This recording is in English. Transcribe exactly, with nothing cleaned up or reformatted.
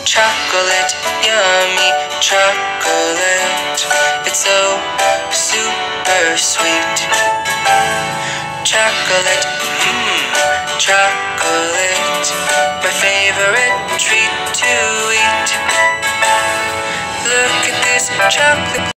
chocolate, yummy chocolate. It's so super sweet. Chocolate, mmm, chocolate. My favorite treat to eat. Look at this chocolate.